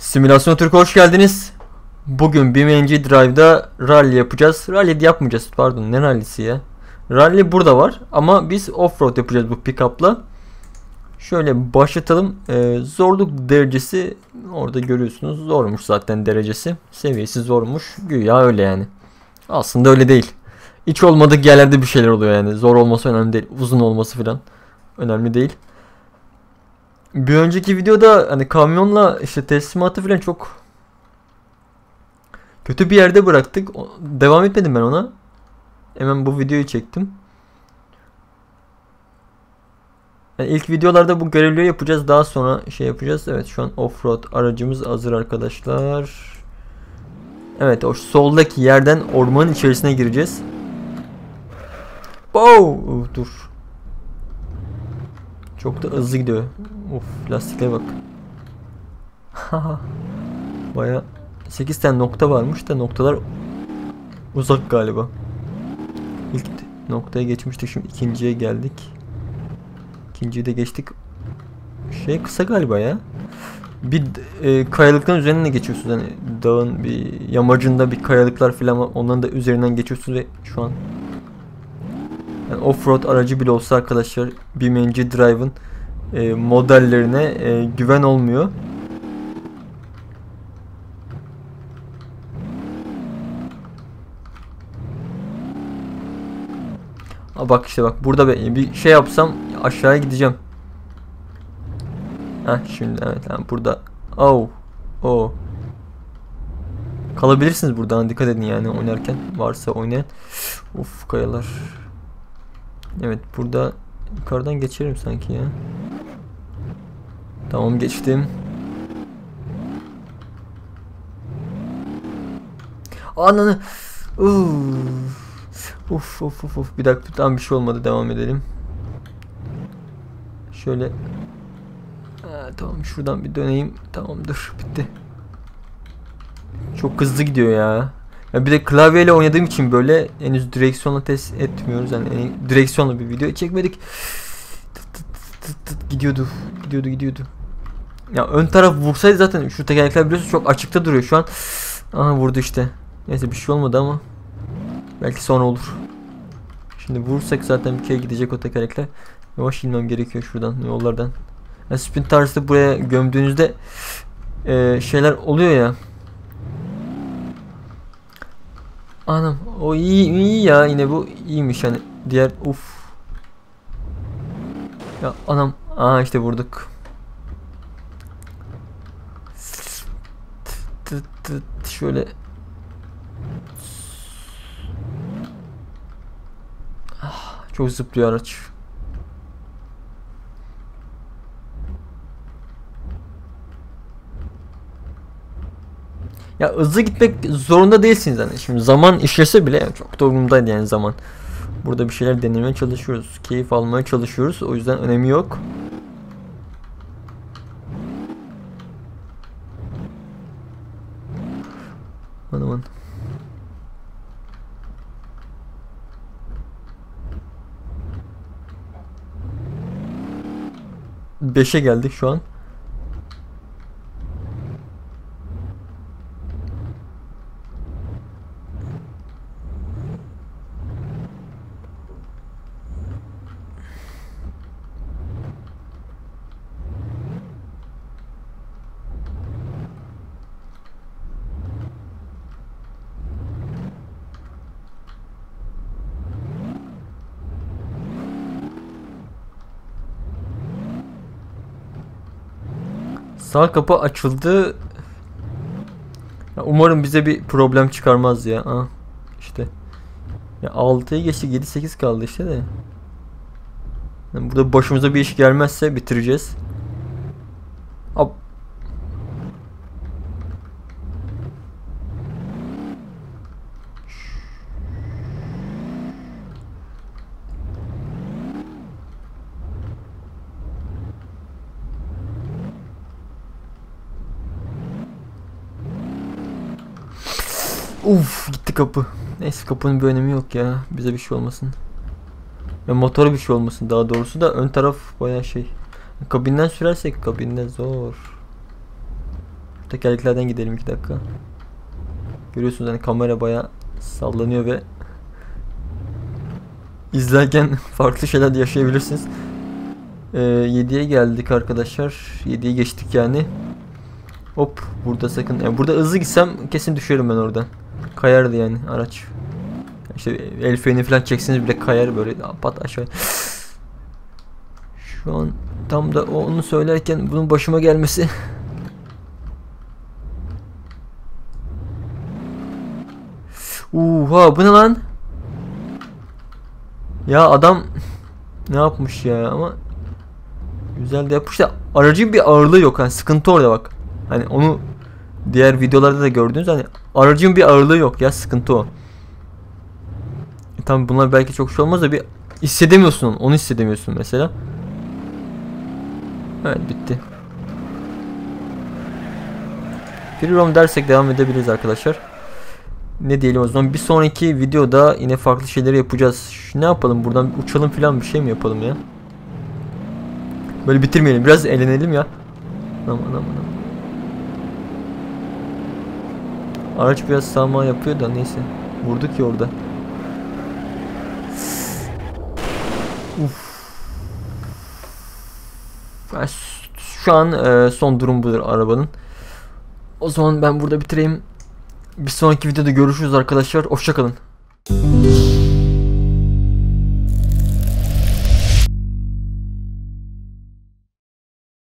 Simülasyon Türk'e hoş geldiniz. Bugün BeamNG Drive'da rally yapacağız. Rally yapmayacağız, pardon, ne rallisi ya. Rally burada var ama biz offroad yapacağız bu pick-up'la. Şöyle başlatalım. Zorluk derecesi orada görüyorsunuz. Zormuş zaten derecesi. Seviyesi zormuş. Güya öyle yani. Aslında öyle değil. Hiç olmadık yerlerde bir şeyler oluyor yani. Zor olması önemli değil. Uzun olması falan önemli değil. Bir önceki videoda hani kamyonla işte teslimatı falan çok kötü bir yerde bıraktık. Devam etmedim ben ona. Hemen bu videoyu çektim. Yani ilk videolarda bu görevleri yapacağız. Daha sonra şey yapacağız. Evet, şu an offroad aracımız hazır arkadaşlar. Evet, o soldaki yerden ormanın içerisine gireceğiz. Wow, dur. Çok da hızlı gidiyor. Of, lastiklere bak. Baya 8 tane nokta varmış da noktalar uzak galiba. İlk noktaya geçmiştik, şimdi ikinciye geldik. İkinciyi de geçtik. Şey kısa galiba ya. Bir kayalıkların üzerinden geçiyorsunuz. Hani dağın bir yamacında bir kayalıklar falan var. Onların da üzerinden geçiyorsunuz ve şu an yani offroad aracı bile olsa arkadaşlar BeamNG Drive'ın modellerine güven olmuyor. Bak işte, bak burada bir şey yapsam aşağıya gideceğim. Şimdi evet, yani burada kalabilirsiniz buradan, dikkat edin yani oynarken, varsa oynayan. Uf, kayalar. Evet, burada yukarıdan geçerim sanki ya. Tamam, geçtim. Ananı. Uf. Bir dakika, tam bir şey olmadı, devam edelim. Şöyle. Tamam, şuradan bir döneyim. Tamamdır, bitti. Çok hızlı gidiyor ya. Bir de klavyeyle oynadığım için böyle henüz direksiyonla test etmiyoruz. Yani direksiyonla bir video çekmedik. Gidiyordu. Ya ön taraf vursaydı zaten, şu tekerlekler biliyorsunuz çok açıkta duruyor şu an. Aha, vurdu işte. Neyse, bir şey olmadı ama belki sonra olur. Şimdi vursak zaten bir kere gidecek o tekerlekler. Yavaş inmem gerekiyor şuradan, yollardan. Yani spin tarzı buraya gömdüğünüzde şeyler oluyor ya. Anam, o iyi ya, yine bu iyiymiş hani, diğer ya anam, işte vurduk. Şöyle çok zıplıyor araç. Ya hızlı gitmek zorunda değilsiniz hani. Şimdi zaman işlese bile çok da umurumdaydı yani zaman. Burada bir şeyler denemeye çalışıyoruz. Keyif almaya çalışıyoruz. O yüzden önemi yok. Aman. 5'e geldik şu an. Sağ kapı açıldı. Ya umarım bize bir problem çıkarmaz ya. İşte. Ya 6'yı geçti, 7-8 kaldı işte de. Yani burada başımıza bir iş gelmezse bitireceğiz. Hop. Gitti kapı. Neyse, kapının bir önemi yok ya. Bize bir şey olmasın. Ve motora bir şey olmasın, daha doğrusu da ön taraf bayağı şey. Kabinden sürersek kabinde zor. Şu tekerleklerden gidelim 2 dakika. Görüyorsunuz hani kamera bayağı sallanıyor ve izlerken farklı şeyler de yaşayabilirsiniz. 7'ye geldik arkadaşlar. 7'yi geçtik yani. Hop burada sakın. Yani burada hızlı gitsem kesin düşerim ben oradan. Kayardı yani araç. İşte el freni falan çekseniz bile kayar böyle pat aşağı. Şu an tam da onu söylerken bunun başıma gelmesi. Bu ne lan? Ya adam ne yapmış ya ama güzel de yapmış da aracın bir ağırlığı yok. Hani sıkıntı orada bak. Hani onu diğer videolarda da gördünüz, hani aracın bir ağırlığı yok ya, sıkıntı o. Tamam bunlar belki çok şey olmaz da bir hissedemiyorsun onu hissedemiyorsun mesela. Evet bitti. Free roam dersek devam edebiliriz arkadaşlar. Ne diyelim o zaman, bir sonraki videoda yine farklı şeyleri yapacağız. Ne yapalım, buradan uçalım falan, bir şey mi yapalım ya? Böyle bitirmeyelim, biraz eğlenelim ya. Aman aman aman. Araç biraz sağma yapıyor da neyse. Vurduk ya orada. Uf. Şu an son durum budur arabanın. O zaman ben burada bitireyim. Bir sonraki videoda görüşürüz arkadaşlar. Hoşça kalın.